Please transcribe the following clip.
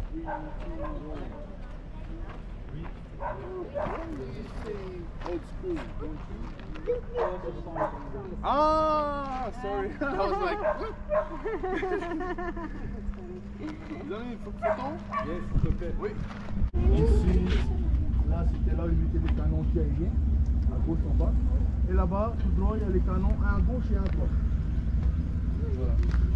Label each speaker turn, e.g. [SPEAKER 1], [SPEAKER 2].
[SPEAKER 1] Old school, don't you? Ah, sorry. I was like, what? Vous avez une photo? Yes, s'il te plaît. Oui. Ici, là, c'était là où ils mettaient des canons anti-aériens, à gauche en bas. Et là-bas, tout droit, il y a les canons, un à gauche et un à droite. Voilà.